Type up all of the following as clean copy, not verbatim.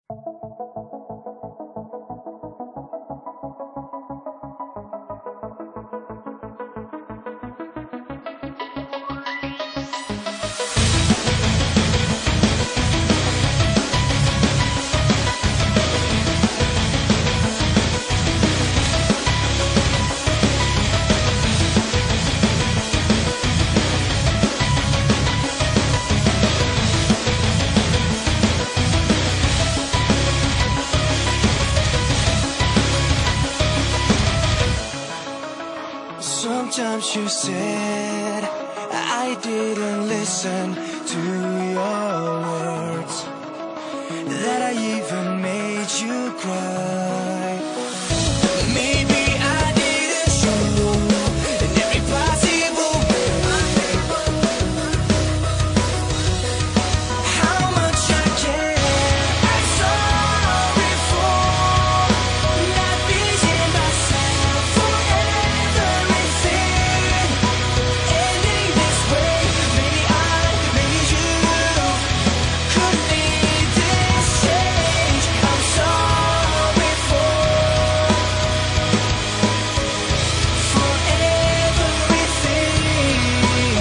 Sometimes you said I didn't listen to your words, that I even made you cry. Maybe I didn't show in every possible way how much I care. I'm sorry for not being myself for everything. Ending this way, maybe you could need this change. I'm sorry for everything.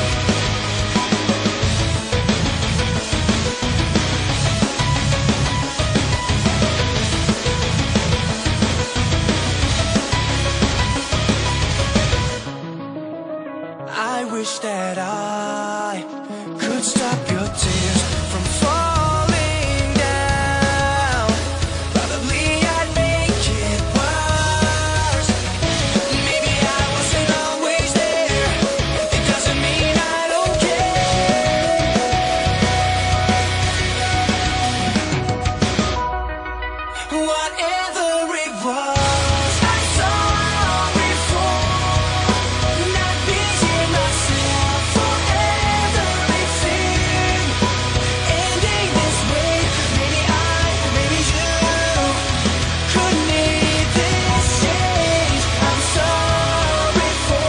I wish that I could stop your tears from falling down. Probably I'd make it worse. Maybe I wasn't always there. It doesn't mean I don't care. Whatever it was, I'm sorry for not being myself for everything. Ending this way, maybe you could need this change. I'm sorry for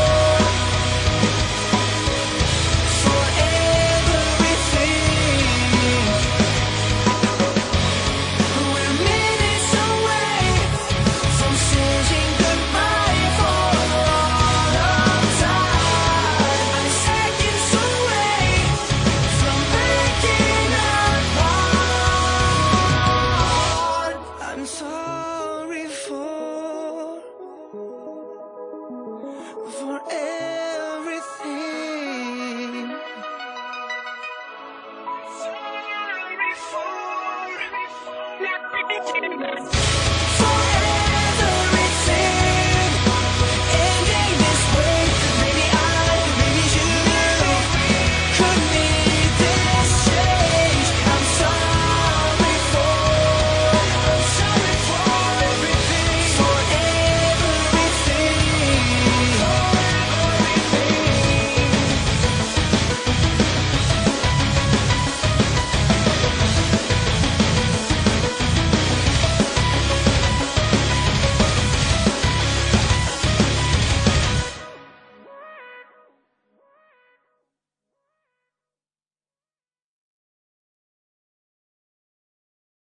everything. We're minutes away from saying goodbye for all of time. I'm seconds away from breaking apart. I'm sorry for everything. Sorry for not being